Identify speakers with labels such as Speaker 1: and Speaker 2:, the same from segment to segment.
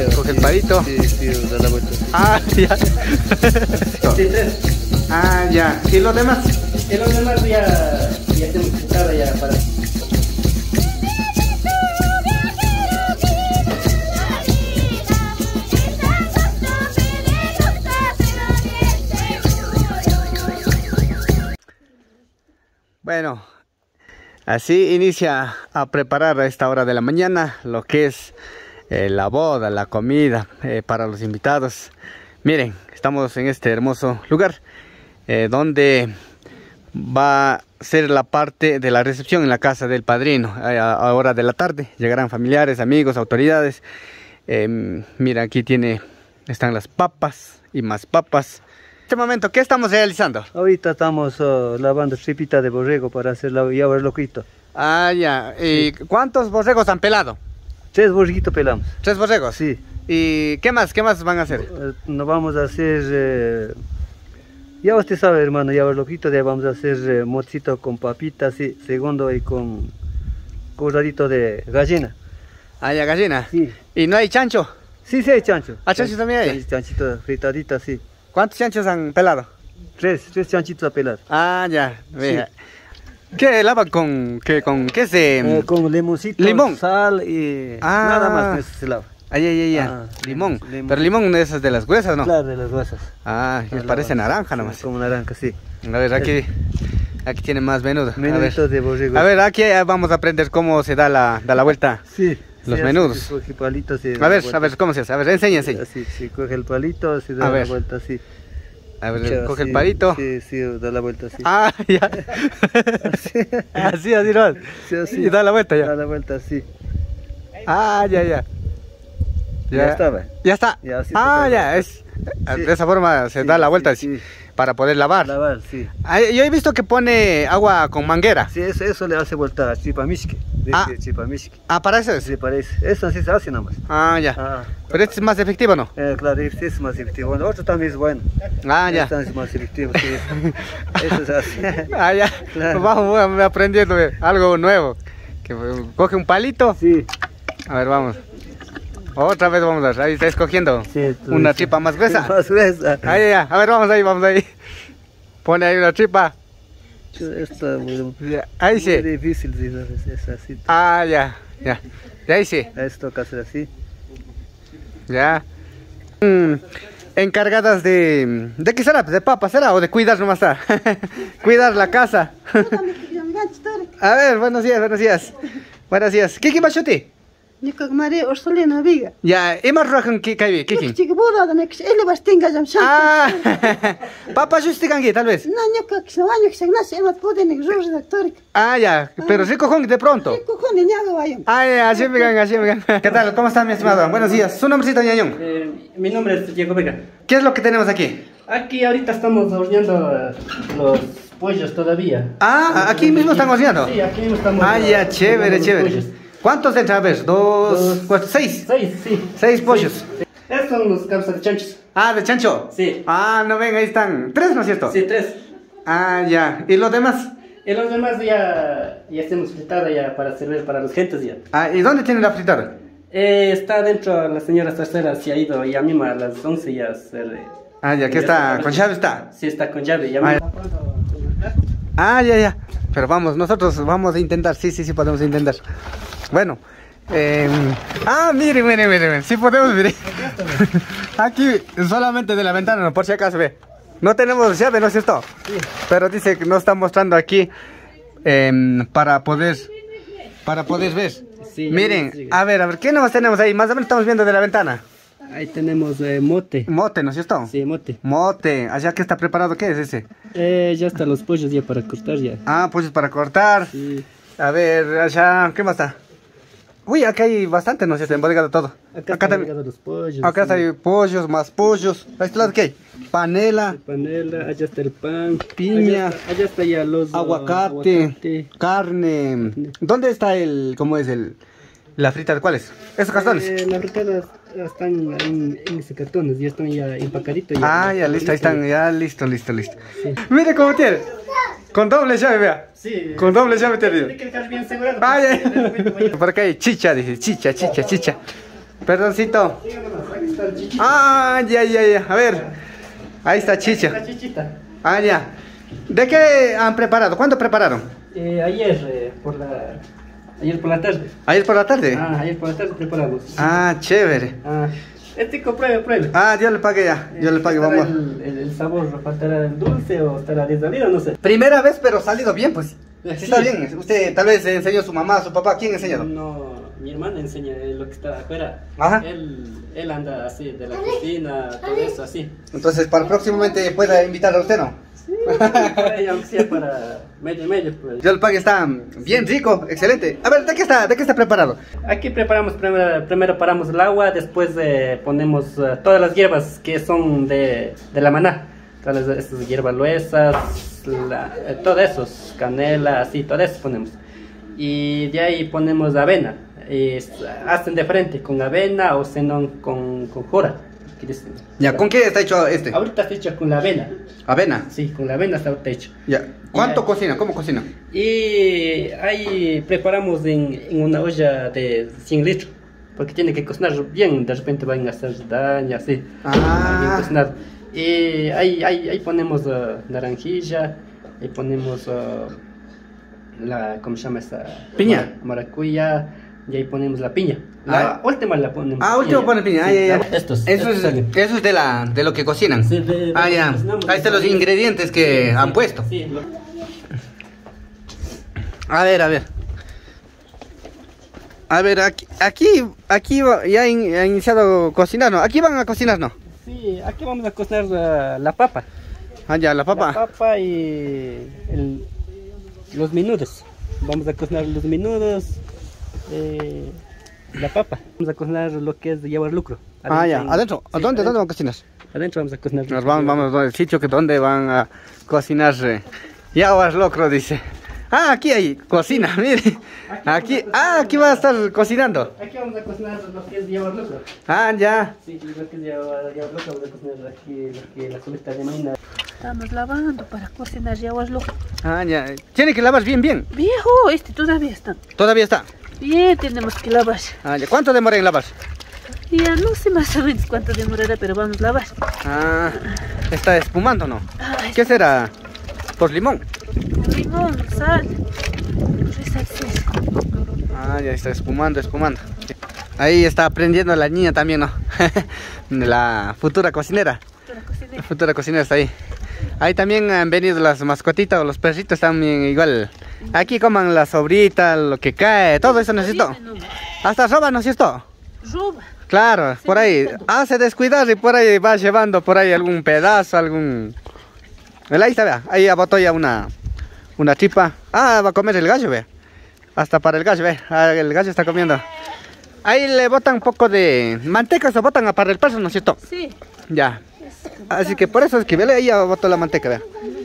Speaker 1: Coge el palito.
Speaker 2: Sí, sí, da la vuelta.
Speaker 1: Ah, ya.
Speaker 3: Sí, tres.
Speaker 1: Ah, ya. ¿Y los demás?
Speaker 3: Y los demás ya tenemos quitada ya para...
Speaker 1: Bueno, así inicia a preparar a esta hora de la mañana lo que es la boda, la comida para los invitados. Miren, estamos en este hermoso lugar donde va a ser la parte de la recepción en la casa del padrino. A hora de la tarde llegarán familiares, amigos, autoridades. Mira, aquí están las papas y más papas. En este momento, ¿qué estamos realizando?
Speaker 2: Ahorita estamos lavando tripita de borrego para hacer la yabar loquito.
Speaker 1: Ah, ya. ¿Y cuántos borregos han pelado?
Speaker 2: 3 borreguitos pelamos.
Speaker 1: 3 borregos.
Speaker 2: Sí.
Speaker 1: ¿Y qué más van a hacer?
Speaker 2: Nos vamos a hacer, ya usted sabe, hermano, yabar loquito, ya vamos a hacer mocito con papitas, sí, segundo y con corradito de gallina.
Speaker 1: Ah, ya, gallina.
Speaker 2: Sí.
Speaker 1: ¿Y no hay chancho?
Speaker 2: Sí, sí hay chancho.
Speaker 1: ¿Ah, chancho también hay?
Speaker 2: Chanchito fritadita, sí.
Speaker 1: ¿Cuántos chanchos han pelado?
Speaker 2: 3 chanchitos a pelar.
Speaker 1: Ah, ya. Vea.
Speaker 2: Sí.
Speaker 1: ¿Qué lavan con qué es?
Speaker 2: Con limoncito,
Speaker 1: limón,
Speaker 2: sal y nada más eso se lava.
Speaker 1: Ay. Limón. Pero limón de esas de las gruesas, ¿no?
Speaker 2: Claro, de las gruesas.
Speaker 1: Ah, que parece naranja nomás.
Speaker 2: Como naranja, sí.
Speaker 1: A ver, aquí tiene más menudo.
Speaker 2: Menudito de borrego.
Speaker 1: A ver, aquí vamos a aprender cómo se da la vuelta.
Speaker 2: Sí.
Speaker 1: Los menudos.
Speaker 2: Coge palito,
Speaker 1: a ver, ¿cómo se hace? A ver, enseña.
Speaker 2: Así, sí, coge el palito, se da la vuelta así.
Speaker 1: A ver, coge el palito.
Speaker 2: Sí, da la vuelta así.
Speaker 1: Ah, ya. así no.
Speaker 2: Sí, así.
Speaker 1: Y da la vuelta ya.
Speaker 2: Da la vuelta así.
Speaker 1: Ah, ya.
Speaker 2: Ya estaba.
Speaker 1: Ya está.
Speaker 2: Ya, así
Speaker 1: ya,
Speaker 2: sí.
Speaker 1: De esa forma se da la vuelta así, para poder lavar.
Speaker 2: Sí.
Speaker 1: Yo he visto que pone agua con manguera.
Speaker 2: Sí, eso le hace vuelta a chipamishki. Chipamishki.
Speaker 1: Ah, para eso es.
Speaker 2: Sí, parece. Eso así se hace nada más.
Speaker 1: Ah, ya. Pero este es más efectivo, ¿no?
Speaker 2: Claro, este es más efectivo. Bueno, otro también es bueno.
Speaker 1: Ah, ya.
Speaker 2: Este es más efectivo, sí. Eso se hace.
Speaker 1: Ah, ya.
Speaker 2: Claro.
Speaker 1: Vamos aprendiendo algo nuevo. Que coge un palito.
Speaker 2: Sí.
Speaker 1: A ver, vamos. Otra vez vamos a ver, ahí está escogiendo una tripa más gruesa.
Speaker 2: Más gruesa.
Speaker 1: Ya. A ver, vamos ahí. Pone ahí una tripa.
Speaker 2: Está muy,
Speaker 1: ahí sí.
Speaker 2: Muy difícil, sí, es así.
Speaker 1: Ah, ya. Y ahí sí.
Speaker 2: Esto toca hacer así.
Speaker 1: Ya. Encargadas de qué será, de papas será o de cuidar nomás está. Cuidar la casa. A ver, buenos días. ¿Qué machuti? Ya, ¿y más rojan que cae? Ah, papas justicangi, tal vez. Ah, ya, pero rico con de pronto. Ah, ya, así me gan. ¿Qué tal? ¿Cómo está mi estimado? Buenos días. ¿Su nombrecito, ñañón?
Speaker 3: Mi nombre es Diego Vega.
Speaker 1: ¿Qué es lo que tenemos aquí?
Speaker 3: Aquí ahorita estamos horneando los pollos todavía.
Speaker 1: Ah, aquí mismo están horneando.
Speaker 3: Sí, aquí mismo estamos.
Speaker 1: Ah, ya, chévere.
Speaker 3: Pollos.
Speaker 1: ¿Cuántos entran? A ver, 2, 4, 6. 6 pollos.
Speaker 3: Sí. Estos son los cabezas de chanchos.
Speaker 1: Ah, ¿de chancho?
Speaker 3: Sí.
Speaker 1: Ah, no ven, ahí están. 3, ¿no es cierto?
Speaker 3: Sí, 3.
Speaker 1: Ah, ya. ¿Y los demás?
Speaker 3: Y los demás ya estamos fritada ya para servir para los gentes ya.
Speaker 1: Ah, ¿y dónde tienen la fritada?
Speaker 3: Está dentro, la señora tercera se ha ido ya mismo a las 11 ya a hacer...
Speaker 1: Ah, ya, ¿qué está? ¿Con llave está?
Speaker 3: Sí, está con llave. Ya
Speaker 1: ya. Pero vamos, nosotros vamos a intentar. Sí, podemos intentar. Bueno. Miren. Sí podemos, miren. Aquí, solamente de la ventana, no, por si acaso, ve. No tenemos llave, ¿no es cierto? Sí. Pero dice que nos está mostrando aquí para poder ver. Sí, miren, sí. A ver, ¿qué nos tenemos ahí? Más o menos estamos viendo de la ventana.
Speaker 3: Ahí tenemos mote.
Speaker 1: Mote, ¿no es cierto?
Speaker 3: Sí, mote.
Speaker 1: Mote, allá que está preparado, ¿qué es ese?
Speaker 3: Ya están los pollos ya para cortar ya.
Speaker 1: Ah, pollos para cortar. Sí. A ver, allá, ¿qué más está? Uy, acá hay bastante, ¿no es cierto? Embodegado todo.
Speaker 3: Acá está embodegado los pollos.
Speaker 1: Acá hay pollos, más pollos. ¿A este lado qué hay? Panela.
Speaker 3: Allá está el pan.
Speaker 1: Piña.
Speaker 3: Allá está ya los...
Speaker 1: Aguacate. Carne. ¿Dónde está la frita? ¿Cuál es? ¿Esos cartones?
Speaker 3: Las fritadas están en ese cartones, ya están ya empacaditos. Ya
Speaker 1: listo, ahí están, ya listo. Sí. Mire cómo tiene. Con doble llave, vea.
Speaker 3: Sí.
Speaker 1: Con doble llave te digo.
Speaker 3: Tiene que dejar bien asegurado.
Speaker 1: Por acá hay chicha, dice. Chicha. Perdoncito.
Speaker 3: Dígame más, aquí está el chichito.
Speaker 1: Ah, ya. A ver. Ahí está chicha.
Speaker 3: La chichita.
Speaker 1: Ah, ya. ¿De qué han preparado? ¿Cuándo prepararon?
Speaker 3: Ayer por la tarde.
Speaker 1: ¿Ayer por la tarde?
Speaker 3: Ayer por la tarde preparamos.
Speaker 1: Ah, chévere.
Speaker 3: Pruebe.
Speaker 1: Ah, yo le pagué ya. Yo le pagué, vamos.
Speaker 3: El sabor, ¿faltará el dulce o estará desvalido? No sé.
Speaker 1: Primera vez, pero salido bien, pues. Sí,
Speaker 3: Sí.
Speaker 1: está bien. Usted tal vez enseñó a su mamá, a su papá. ¿Quién enseñó?
Speaker 3: No, mi hermana enseña lo que está afuera.
Speaker 1: Ajá.
Speaker 3: Él anda así, de la cocina, todo eso así.
Speaker 1: Entonces, para próximamente pueda invitar a usted, ¿no?
Speaker 3: Aunque sea para medio. Pues.
Speaker 1: Yo le pagué, está bien rico, excelente. A ver, ¿de qué está preparado?
Speaker 3: Aquí preparamos, primero paramos el agua, después ponemos todas las hierbas que son de la maná. Todas estas hierbas gruesas, todo eso, canela, así, todo eso ponemos. Y de ahí ponemos avena. Y hacen diferente, con avena o senón con jora.
Speaker 1: Ya, ¿con qué está hecho este?
Speaker 3: Ahorita está hecho con la avena.
Speaker 1: Avena.
Speaker 3: Sí, con la avena está ahorita hecho.
Speaker 1: Ya. ¿Cuánto
Speaker 3: Ya.
Speaker 1: cocina? ¿Cómo cocina?
Speaker 3: Y ahí preparamos en una olla de 100 litros. Porque tiene que cocinar bien, de repente van a hacer daño, así. Bien cocinado. Y ahí ponemos naranjilla, ahí ponemos ¿cómo se llama esa?
Speaker 1: Piña.
Speaker 3: Maracuyá, y ahí ponemos la piña. La última la ponemos.
Speaker 1: Último pone piña. Ya.
Speaker 3: Eso
Speaker 1: Eso es de lo que cocinan.
Speaker 3: Sí,
Speaker 1: Ya. Ahí están los ingredientes que han puesto.
Speaker 3: Sí,
Speaker 1: A ver. A ver, aquí ya ha iniciado a cocinar, ¿no? Aquí van a cocinar, ¿no?
Speaker 3: Sí, aquí vamos a cocinar la papa.
Speaker 1: Ya, la papa.
Speaker 3: La papa y los menudos. Vamos a cocinar los menudos. La papa. Vamos a cocinar lo que es llevar lucro.
Speaker 1: Ya. Adentro.
Speaker 3: Sí,
Speaker 1: ¿Dónde van a cocinar?
Speaker 3: Adentro vamos a cocinar.
Speaker 1: Nos vamos al sitio donde van a cocinar. Yaguas locro, dice. Aquí hay cocina, mire. Aquí va a estar cocinando.
Speaker 3: Aquí vamos a cocinar lo que es llevar lucro.
Speaker 1: Ya.
Speaker 3: Sí, lo que es llevar lucro. Vamos a cocinar aquí lo que es la solita de maína.
Speaker 4: Estamos lavando para cocinar yaguas locas.
Speaker 1: Ya. Tiene que lavar bien.
Speaker 4: Viejo, todavía está.
Speaker 1: Todavía está.
Speaker 4: Bien, tenemos que lavar.
Speaker 1: Ya. ¿Cuánto demora en lavar?
Speaker 4: Ya no sé más o menos cuánto demorará, pero vamos a lavar.
Speaker 1: Está espumando, ¿no?
Speaker 4: Ay,
Speaker 1: ¿Qué será? ¿Por limón?
Speaker 4: limón, sal, resalces.
Speaker 1: Ya está espumando. Ahí está aprendiendo la niña también, ¿no? La futura cocinera. La futura cocinera está ahí. Ahí también han venido las mascotitas o los perritos también igual. Aquí coman la sobrita, lo que cae, todo eso necesito. Hasta roba, ¿no es cierto?
Speaker 4: Roba.
Speaker 1: Claro, por ahí. Hace descuidar y por ahí va llevando por ahí algún pedazo, algún... Ahí está, vea. Ahí botó ya una tripa. Va a comer el gallo, vea. Hasta para el gallo, vea. El gallo está comiendo. Ahí le botan un poco de manteca, se botan para el perro, ¿no es cierto?
Speaker 4: Sí.
Speaker 1: Ya. Así que por eso es que vele, ahí ya botó la manteca, vea.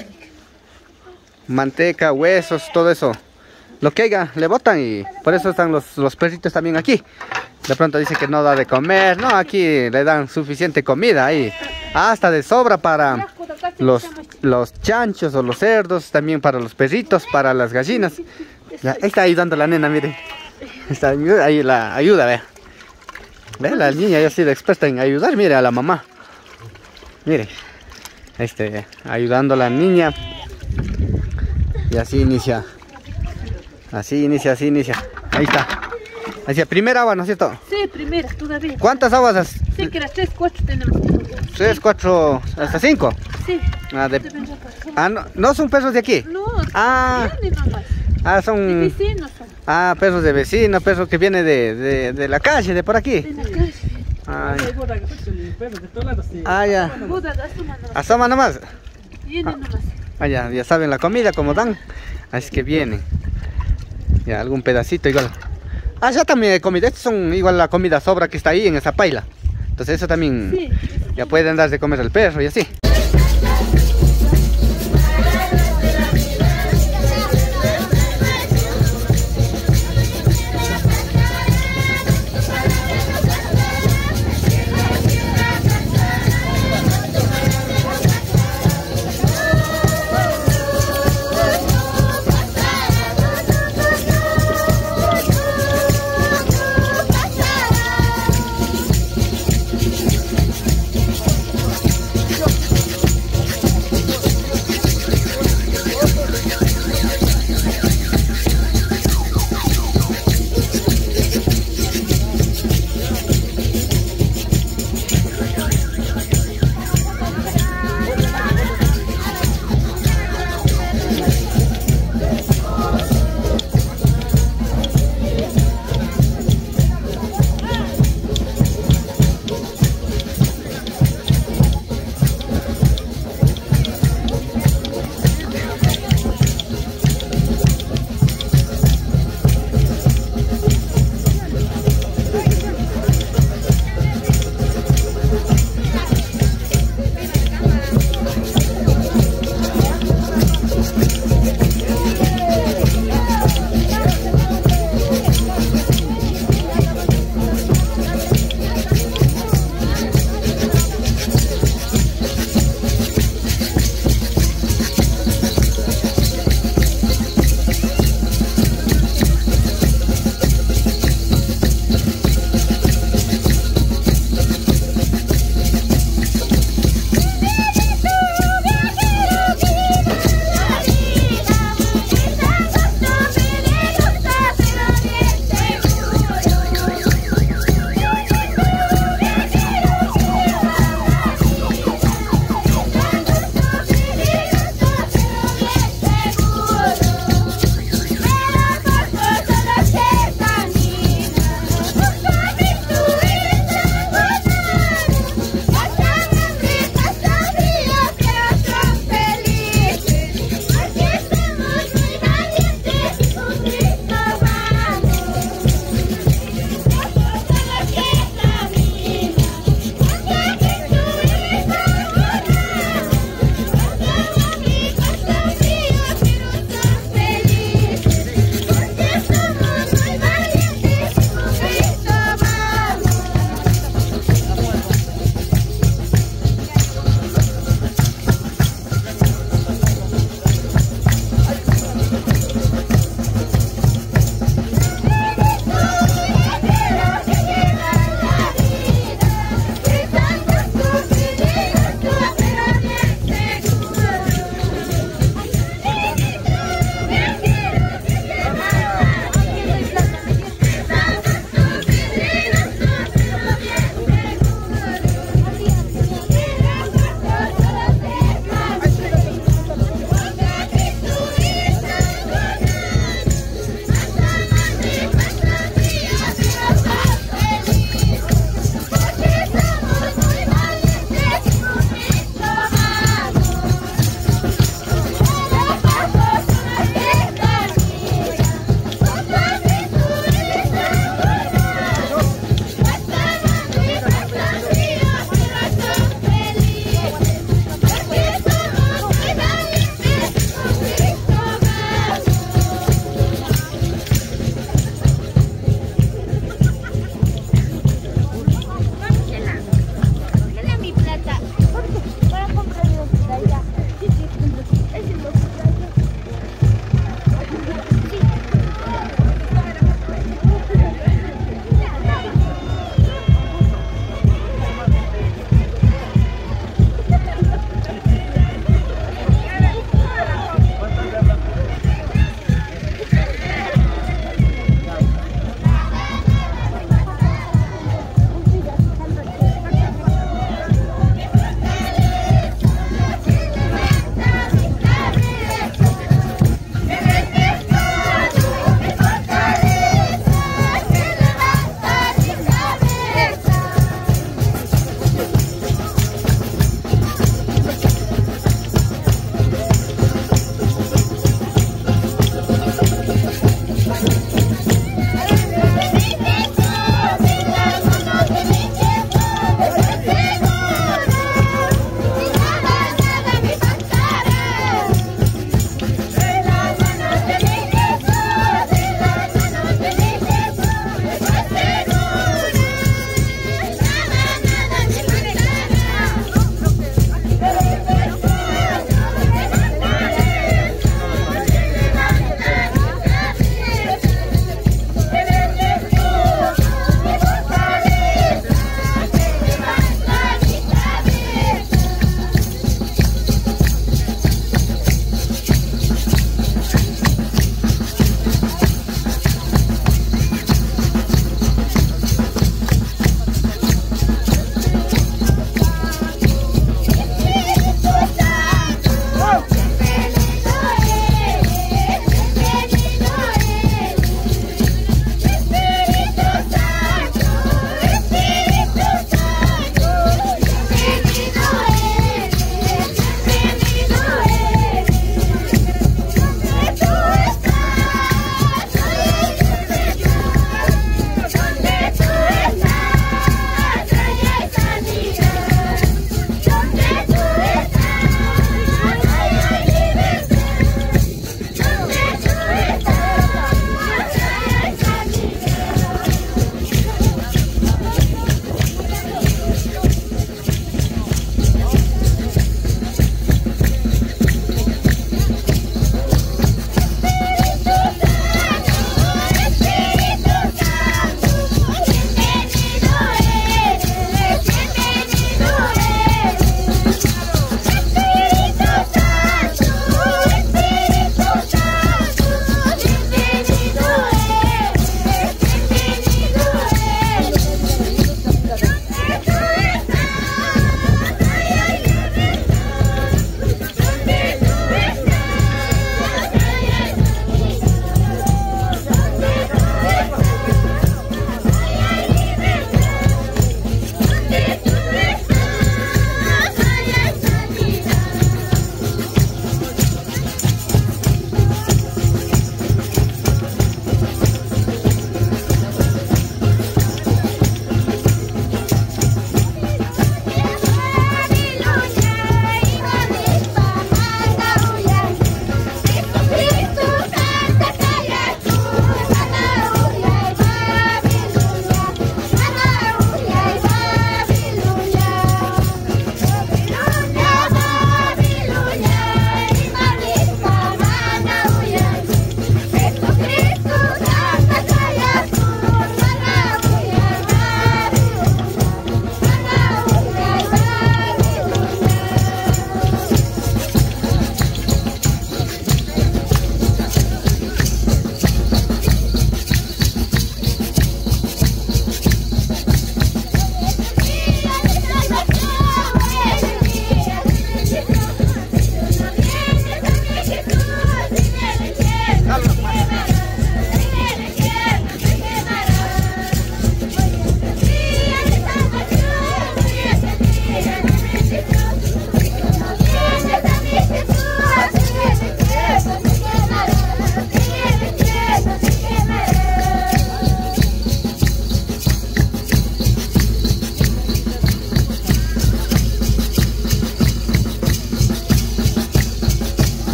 Speaker 1: Manteca, huesos, todo eso. Lo que haya, le botan y por eso están los perritos también aquí. De pronto dice que no da de comer, no, aquí le dan suficiente comida ahí. Hasta de sobra para los chanchos o los cerdos, también para los perritos, para las gallinas. Ya, ahí está ayudando la nena, miren. Está ahí la ayuda, vea. Ve, la niña ya ha sido experta en ayudar, mire, a la mamá. Mire, ayudando a la niña. Y así inicia. Así inicia. Ahí está. Así, primera agua, ¿no es cierto?
Speaker 4: Sí, primera, todavía.
Speaker 1: ¿Cuántas aguas has?
Speaker 4: Sí, que las 3, 4 tenemos.
Speaker 1: 3, 4, hasta 5.
Speaker 4: Sí.
Speaker 1: No son perros de aquí.
Speaker 4: No, vienen nomás.
Speaker 1: Son...
Speaker 4: De vecinos son.
Speaker 1: Perros de vecinos, perros que vienen de la calle, de por aquí.
Speaker 4: De la calle.
Speaker 1: Ya.
Speaker 4: Buda, asoma nomás.
Speaker 1: Asoma nomás.
Speaker 4: Vienen nomás.
Speaker 1: Ya saben la comida como dan. Así que vienen. Ya, algún pedacito igual. Ya también hay comida. Estos son igual la comida sobra que está ahí en esa paila. Entonces eso también
Speaker 4: Sí.
Speaker 1: ya pueden dar de comer al perro y así.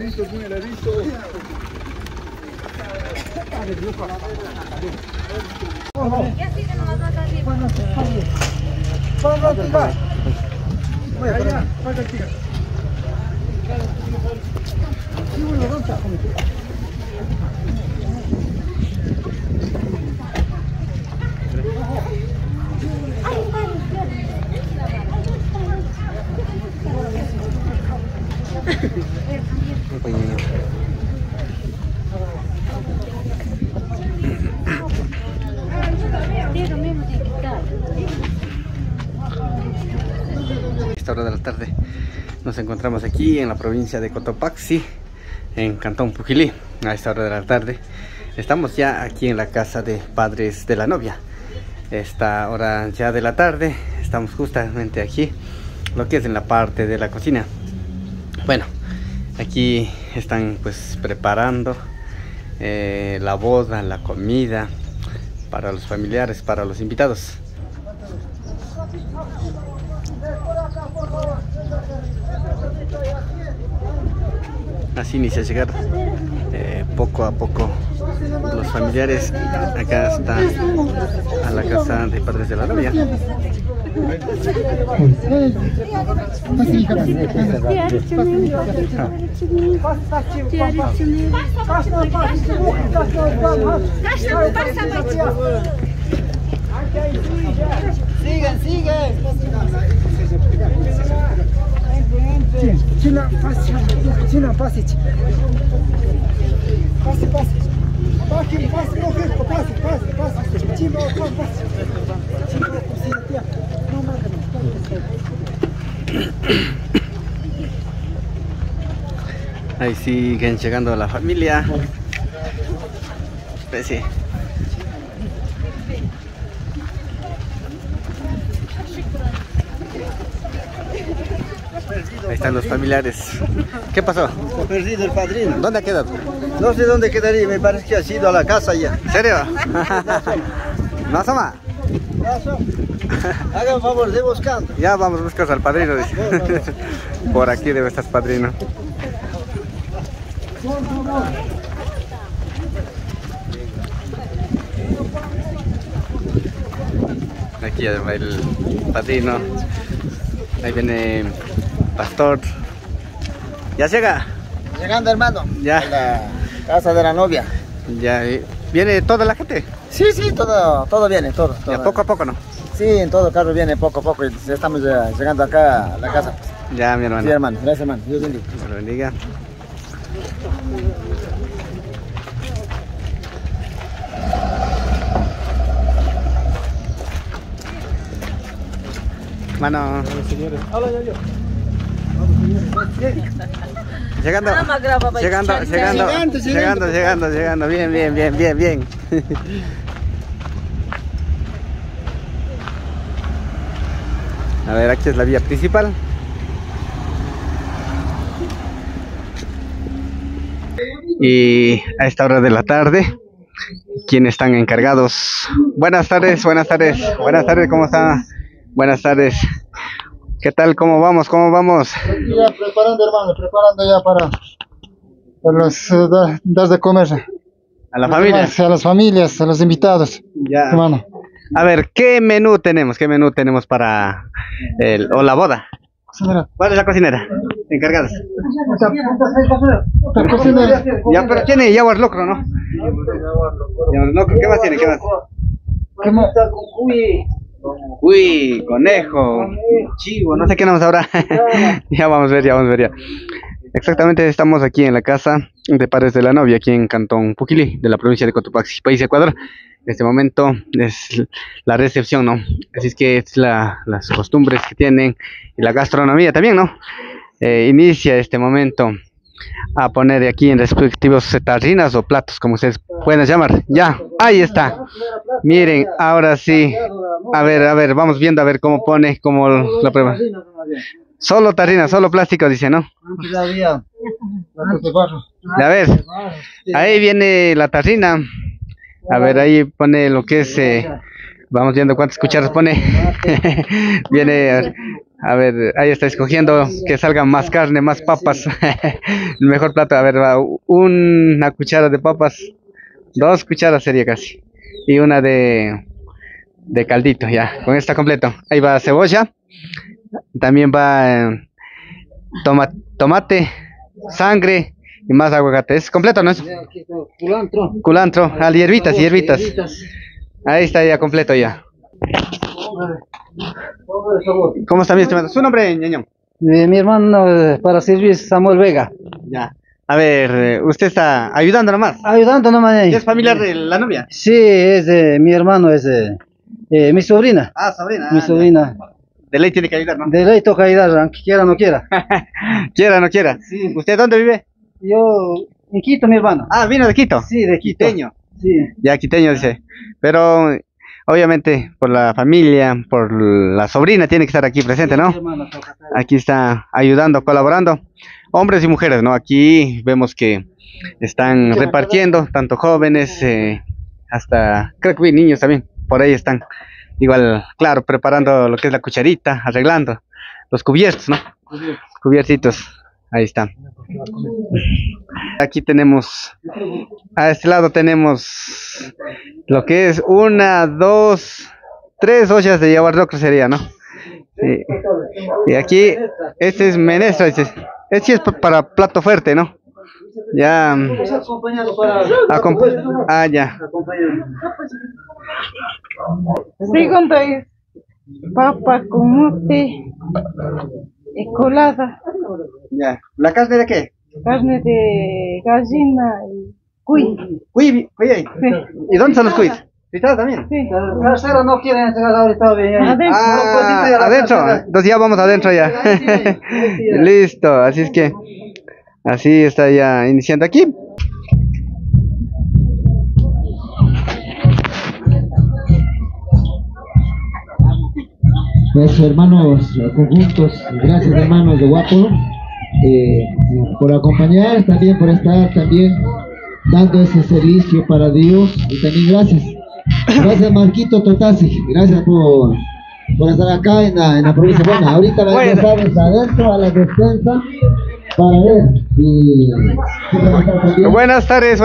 Speaker 1: Esta hora de la tarde nos encontramos aquí en la provincia de Cotopaxi, en Cantón Pujilí. A esta hora de la tarde estamos ya aquí en la casa de padres de la novia. Esta hora ya de la tarde estamos justamente aquí, lo que es en la parte de la cocina. Bueno, aquí están pues preparando la boda, la comida para los familiares, para los invitados. Así inicia a llegar poco a poco los familiares. Acá está a la casa de padres de la novia.
Speaker 5: Siguen, siguen. China, pase.
Speaker 1: Ahí siguen llegando la familia. Pues sí. Ahí están los familiares. ¿Qué pasó?
Speaker 5: Está perdido el padrino.
Speaker 1: ¿Dónde ha quedado?
Speaker 5: No sé dónde quedaría, me parece que ha ido a la casa ya.
Speaker 1: ¿En serio? ¿No asoma?
Speaker 5: Hagan favor de buscando.
Speaker 1: Ya vamos a buscar al padrino, dice. Por aquí debe estar padrino. Aquí ya va el padrino. Ahí viene pastor. ¿Ya llega?
Speaker 5: Llegando, hermano.
Speaker 1: Ya.
Speaker 5: A la casa de la novia.
Speaker 1: Ya. ¿Viene toda la gente?
Speaker 5: Sí, todo viene, todo.
Speaker 1: Ya poco a poco, ¿no?
Speaker 5: Sí, en todo carro viene poco a poco y ya estamos llegando acá a la casa.
Speaker 1: Ya, mi hermano.
Speaker 5: Sí, hermano. Gracias, hermano. Dios bendiga.
Speaker 1: Dios lo bendiga. Mano. Llegando. Llegando. Bien. A ver, aquí es la vía principal. Y a esta hora de la tarde, ¿quiénes están encargados? Buenas tardes, ¿cómo está? Buenas tardes. ¿Qué tal? ¿Cómo vamos?
Speaker 6: Ya preparando, hermano, ya para los dar de comer
Speaker 1: ¿A la familia?
Speaker 6: a las familias, a los invitados,
Speaker 1: Ya.
Speaker 6: hermano.
Speaker 1: A ver, ¿qué menú tenemos? Para o la boda? ¿Cuál es la cocinera? Encargadas.
Speaker 6: La cocinera.
Speaker 1: Ya, pero tiene yaguas locro, ¿no? Yaguas locro, ¿qué más tiene? ¿Qué más? Uy, conejo, chivo, no sé qué nos habrá. Ya vamos a ver ya. Exactamente, estamos aquí en la casa de padres de la novia, aquí en Cantón Pujilí, de la provincia de Cotopaxi, país de Ecuador. En este momento es la recepción, ¿no? Así es que es las costumbres que tienen y la gastronomía también, ¿no? Inicia este momento a poner aquí en respectivos tarrinas o platos, como ustedes pueden llamar. Ya, ahí está. Miren, ahora sí. A ver, vamos viendo a ver cómo pone, cómo la prueba. Solo tarrina, solo plástico, dice, ¿no? A ver, ahí viene la tarrina. A ver, ahí pone lo que es Vamos viendo cuántas cucharas pone. Viene, a ver, ahí está escogiendo que salga más carne, más papas. El mejor plato, a ver, va una cuchara de papas, 2 cucharas sería casi. Y una de caldito, ya, con esta completo. Ahí va cebolla, también va tomate, sangre y más aguacate. ¿Es completo, no es? Culantro, hierbitas. Ahí está ya completo ya. ¿Cómo está mi estimado? ¿Su nombre, ñaño?
Speaker 2: Mi hermano para servir Samuel Vega.
Speaker 1: Ya. A ver, usted está ayudando nomás.
Speaker 2: Ayudando nomás.
Speaker 1: ¿Es familiar de la novia?
Speaker 2: Sí, es mi hermano, es mi sobrina.
Speaker 1: Ah, sobrina.
Speaker 2: Mi sobrina.
Speaker 1: De ley tiene que ayudar, ¿no?
Speaker 2: De ley toca ayudar, aunque quiera o no quiera.
Speaker 1: Quiera o no quiera.
Speaker 2: Sí.
Speaker 1: ¿Usted dónde vive?
Speaker 2: Yo en Quito, mi hermano.
Speaker 1: Ah, vino de Quito.
Speaker 2: Sí, de Quito.
Speaker 1: Quiteño.
Speaker 2: Sí.
Speaker 1: Ya, quiteño dice. Pero obviamente por la familia, por la sobrina tiene que estar aquí presente, ¿no?
Speaker 2: Mi hermano toca estar.
Speaker 1: Aquí está ayudando, colaborando. Hombres y mujeres, ¿no? Aquí vemos que están repartiendo, tanto jóvenes, hasta creo que vi niños también. Por ahí están. Igual, claro, preparando lo que es la cucharita, arreglando los cubiertos, ¿no? Cubiertitos. Ahí están. Aquí tenemos, a este lado tenemos lo que es 1, 2, 3 ollas de yaguarroco sería, ¿no? Sí. Y aquí, este es menestra, este sí es para plato fuerte, ¿no? Ya. Ya.
Speaker 7: Segundo es papa con mote, colada,
Speaker 1: Ya. ¿La carne de qué?
Speaker 7: carne de gallina y cuy.
Speaker 1: Cuy ahí.
Speaker 7: Sí.
Speaker 1: ¿Y dónde están los cuys? ¿Fritada también?
Speaker 7: Sí.
Speaker 2: Trasero no quieren entregar ahorita bien.
Speaker 7: Adentro.
Speaker 1: Adentro. Entonces ya vamos adentro ya. Listo. Así es que así está ya iniciando aquí.
Speaker 8: Pues hermanos conjuntos, gracias hermanos de Guapo por acompañar, también por estar también dando ese servicio para Dios, y también gracias Marquito Totasi, gracias por estar acá en la provincia. Bueno, ahorita vamos a estar adentro a la despensa para ver y
Speaker 1: buenas tardes.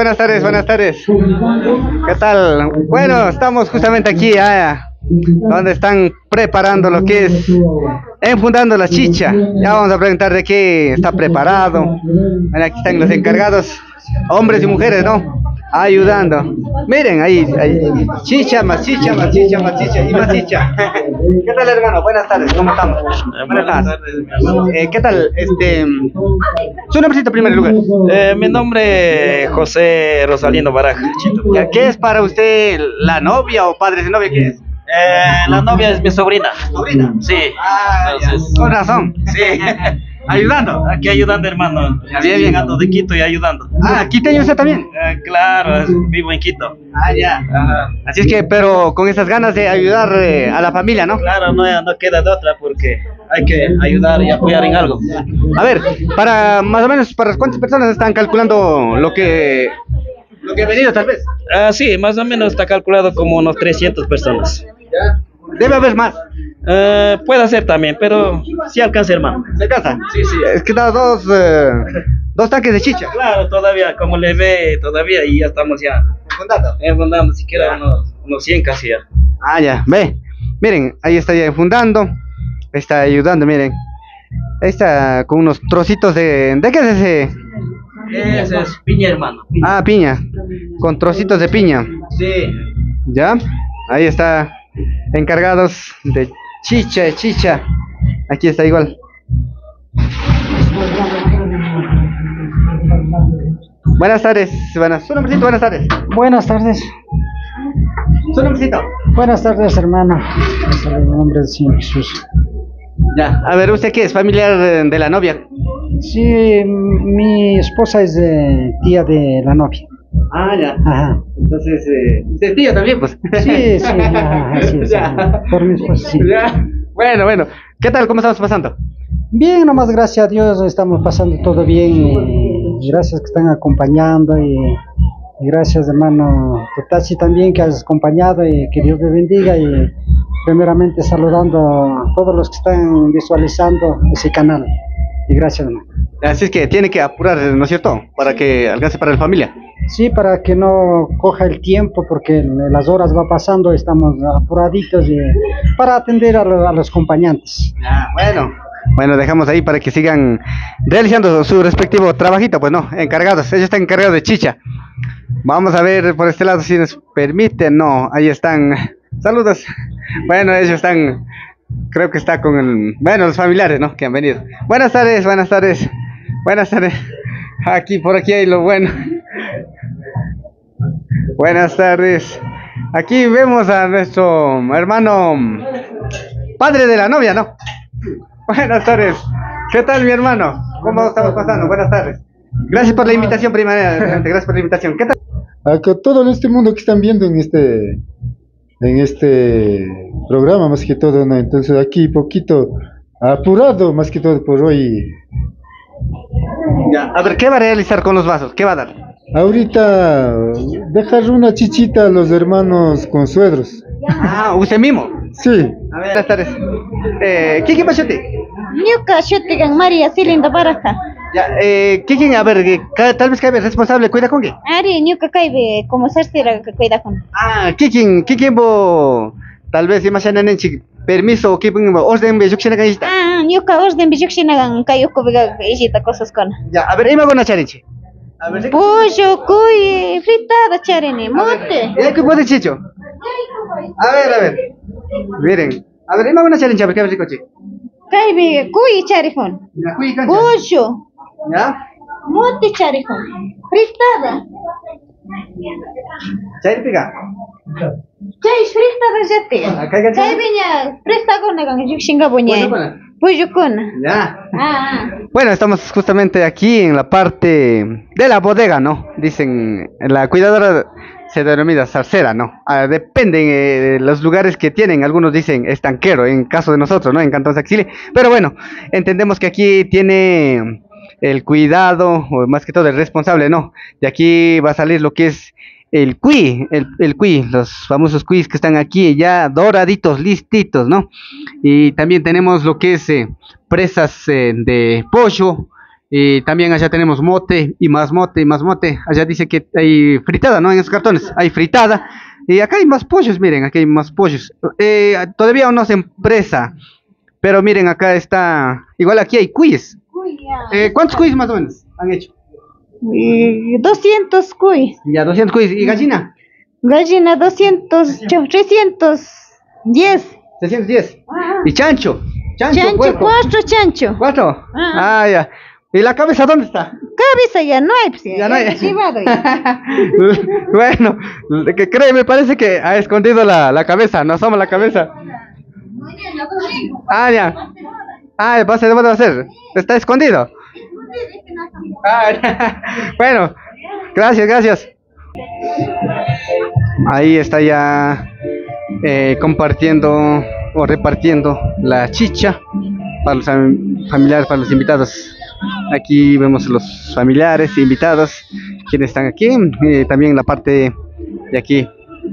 Speaker 1: ¿Qué tal? Bueno, estamos justamente aquí donde están preparando lo que es enfundando la chicha. Ya vamos a preguntar de qué está preparado. Bueno, aquí están los encargados, hombres y mujeres, ¿no? Ayudando. Miren, ahí chicha, más chicha y más chicha. ¿Qué tal, hermano? Buenas tardes, ¿cómo estamos? Buenas tardes. ¿Qué tal? Su nombrecito en primer lugar.
Speaker 9: Mi nombre es José Rosalino Baraja.
Speaker 1: ¿Qué es para usted la novia o padre de novia? ¿Qué es?
Speaker 9: La novia es mi sobrina.
Speaker 1: ¿Sobrina?
Speaker 9: Sí.
Speaker 1: Entonces, con razón.
Speaker 9: Sí.
Speaker 1: Ayudando.
Speaker 9: Aquí ayudando, hermano.
Speaker 1: Bien.
Speaker 9: Llegando de Quito y ayudando.
Speaker 1: ¿Quiteño usted también?
Speaker 9: Claro, vivo en Quito.
Speaker 1: Ya.
Speaker 9: Ajá.
Speaker 1: Así es que, pero con esas ganas de ayudar a la familia, ¿no?
Speaker 9: Claro, no queda de otra porque hay que ayudar y apoyar en algo.
Speaker 1: A ver, para más o menos, ¿para cuántas personas están calculando lo que ha venido tal vez?
Speaker 9: Sí, más o menos está calculado como unos 300 personas.
Speaker 1: Debe haber más.
Speaker 9: Puede ser también, pero sí alcanza, hermano.
Speaker 1: ¿Se alcanza?
Speaker 9: Sí.
Speaker 1: Es que da dos tanques de chicha.
Speaker 9: Claro, todavía, como le ve, todavía, y ya estamos ya enfundando, siquiera unos 100 casi ya.
Speaker 1: Ya, ve. Miren, ahí está ya enfundando. Está ayudando, miren. Ahí está con unos trocitos ¿de qué es ese?
Speaker 9: Ese es piña, hermano.
Speaker 1: Piña. Con trocitos de piña.
Speaker 9: Sí.
Speaker 1: Ya. Ahí está. Encargados de chicha. Aquí está igual. Buenas tardes. Su nombrecito, buenas tardes.
Speaker 7: Buenas tardes.
Speaker 1: Su nombrecito.
Speaker 7: Buenas tardes, hermano. Es el nombre del Señor Jesús.
Speaker 1: Ya. A ver, ¿usted qué es? ¿Familiar de la novia?
Speaker 7: Sí, mi esposa es tía de la novia.
Speaker 1: Ya.
Speaker 7: Ajá.
Speaker 1: Entonces, ¿usted es tío también, pues?
Speaker 7: Sí, así es.
Speaker 1: Ya.
Speaker 7: Por mi esposa, sí.
Speaker 1: Ya. Bueno. ¿Qué tal? ¿Cómo estamos pasando?
Speaker 7: Bien, nomás gracias a Dios estamos pasando todo bien. Y gracias que están acompañando y Y gracias, hermano Totachi, también que has acompañado y que Dios te bendiga. Y primeramente saludando a todos los que están visualizando ese canal. Y gracias, hermano.
Speaker 1: Así es que tiene que apurar, ¿no es cierto? Para que alcance para la familia.
Speaker 7: Sí, para que no coja el tiempo, porque las horas va pasando, estamos apuraditos para atender a los acompañantes.
Speaker 1: Bueno, dejamos ahí para que sigan realizando su respectivo trabajito, pues no, encargados, ellos están encargados de chicha. Vamos a ver por este lado si nos permiten, no, ahí están, saludos. Bueno, ellos están, creo que está con los familiares, ¿no? Que han venido. Buenas tardes, buenas tardes, buenas tardes. Aquí, por aquí hay lo bueno. Buenas tardes. Aquí vemos a nuestro hermano, padre de la novia, ¿no? Buenas tardes. ¿Qué tal, mi hermano? ¿Cómo estamos pasando? Buenas tardes. Gracias por la invitación, primeramente. Gracias por la invitación. ¿Qué tal?
Speaker 6: Acá todo este mundo que están viendo en este programa, más que todo, ¿no? Entonces aquí poquito apurado, más que todo por hoy.
Speaker 1: Ya, a ver, ¿qué va a realizar con los vasos? ¿Qué va a dar?
Speaker 6: Ahorita dejar una chichita a los hermanos consuegros.
Speaker 1: Ah, ¿usted mismo?
Speaker 6: Sí.
Speaker 1: A ver, buenas tardes. ¿Qué pasó a ti?
Speaker 10: Ñuka shutigan María Cilinda Baraja.
Speaker 1: Ya, ¿quién? A ver, tal vez cabe responsable, cuida con qué.
Speaker 10: Ari ñuka kaibe como sartira que cuida con.
Speaker 1: Ah, ¿quién bo tal vez imaginan en permiso que orden be yuxina ganista.
Speaker 10: Ah, ñuka orden be yuxina gan kayuko biga ijita cosas con.
Speaker 1: Ya, a ver, ima gona charinche. A ver,
Speaker 10: pollo, cuy, fritada charene, mote.
Speaker 1: ¿Y qué puede chicho? A ver. Miren, a ver, ima gona charinche, a ver qué rico chi.
Speaker 10: Kaibe cuy charifon.
Speaker 1: Ya, cuy cancha.
Speaker 10: Pollo.
Speaker 1: ¿Ya?
Speaker 10: Mote charifon. Fritada.
Speaker 1: ¿Chay pica?
Speaker 10: Chay fritada jate. Kaibe ña presta gona gan yuxinga boñe. Pollo con.
Speaker 1: Ya. Bueno, estamos justamente aquí en la parte de la bodega, ¿no? Dicen, la cuidadora se denomina zarcera, ¿no? Depende de los lugares que tienen, algunos dicen estanquero, en caso de nosotros, ¿no? En Cantón Saxile. Pero bueno, entendemos que aquí tiene el cuidado, o más que todo el responsable, ¿no? De aquí va a salir lo que es el cuy, el cuy, los famosos cuis que están aquí ya doraditos, listitos, ¿no? Y también tenemos lo que es presas de pollo, y también allá tenemos mote y más mote y más mote. Allá dice que hay fritada, ¿no? En esos cartones hay fritada, y acá hay más pollos, miren, aquí hay más pollos. Todavía aún no se presa, pero miren, acá está, igual aquí hay cuyes. ¿Cuántos cuyes más o menos han hecho?
Speaker 10: 200 cuy.
Speaker 1: Ya, 200 cuy. ¿Y gallina?
Speaker 10: Gallina 310.
Speaker 1: 310. ¿Y chancho?
Speaker 10: Chancho, 4 chancho.
Speaker 1: 4. Ya. ¿Y la cabeza dónde está?
Speaker 10: Cabeza ya no hay, pues,
Speaker 1: ya no hay.
Speaker 10: Ya.
Speaker 1: Bueno, que cree, me parece que ha escondido la cabeza, no asoma la cabeza. Ya. ¿Dónde va a ser? ¿Está escondido? Bueno, gracias. Ahí está ya compartiendo o repartiendo la chicha para los familiares, para los invitados. Aquí vemos los familiares e invitados quienes están aquí, también la parte de aquí.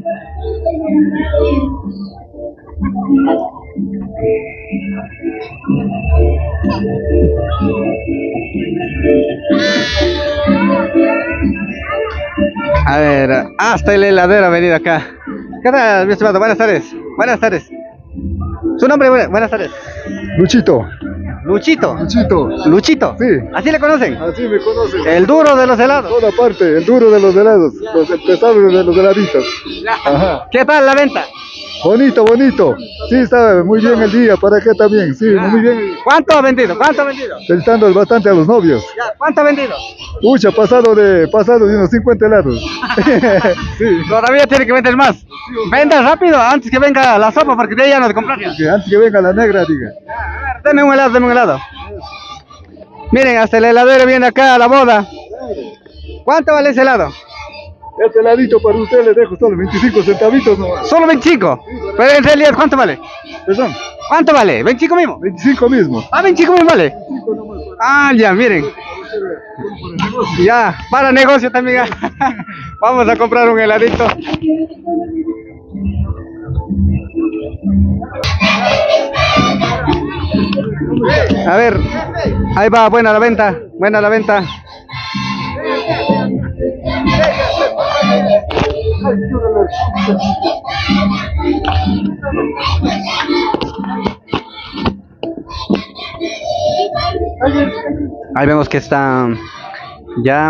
Speaker 1: A ver, hasta el heladero ha venido acá. ¿Qué tal, mi estimado? Buenas tardes. Buenas tardes. ¿Su nombre? Buenas tardes.
Speaker 6: Luchito.
Speaker 1: Luchito.
Speaker 6: Sí.
Speaker 1: ¿Así le conocen?
Speaker 6: Así me conocen.
Speaker 1: El duro de los helados.
Speaker 6: Toda parte, el duro de los helados. Los empresarios de los heladitos.
Speaker 1: Ajá. ¿Qué tal la venta?
Speaker 6: Bonito. Sí, está muy bien el día, para acá también, sí, muy bien.
Speaker 1: ¿Cuánto ha vendido?
Speaker 6: Felicitando bastante a los novios.
Speaker 1: Ya, ¿cuánto ha vendido?
Speaker 6: Pucha, pasado de unos 50 helados.
Speaker 1: Sí. Todavía tiene que vender más. Venda rápido, antes que venga la sopa, porque de ahí ya no te comprar.
Speaker 6: Antes que venga la negra, diga.
Speaker 1: A ver, deme un helado. Miren, hasta el heladero viene acá a la boda. ¿Cuánto vale ese helado?
Speaker 6: Este heladito para usted le dejo solo 25 centavitos nomás.
Speaker 1: ¿Solo 25? Pero en realidad, ¿cuánto vale?
Speaker 6: ¿Perdón?
Speaker 1: ¿Cuánto vale? ¿25 mismo?
Speaker 6: 25 mismo.
Speaker 1: 25 mismo vale. 25 nomás. Ya, miren. Ya, para negocio también. Vamos a comprar un heladito. A ver, ahí va, buena la venta, buena la venta. Ahí vemos que está ya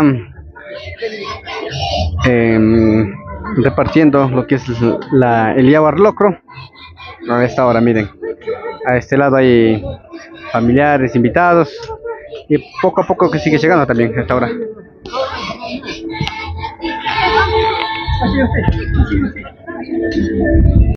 Speaker 1: repartiendo lo que es el yaguar locro. A esta hora, miren, a este lado hay familiares, invitados, y poco a poco que sigue llegando también a esta hora.